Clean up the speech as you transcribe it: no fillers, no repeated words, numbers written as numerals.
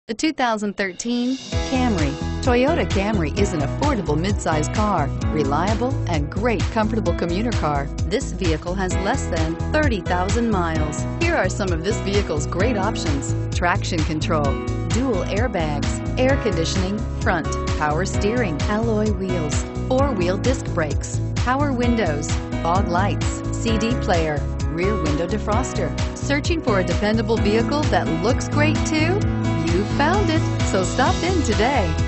The 2013 Camry. Toyota Camry is an affordable midsize car, reliable and great comfortable commuter car. This vehicle has less than 30,000 miles. Here are some of this vehicle's great options: traction control, dual airbags, air conditioning, front, power steering, alloy wheels, four-wheel disc brakes, power windows, fog lights, CD player, rear window defroster. Searching for a dependable vehicle that looks great too? You found it, so stop in today.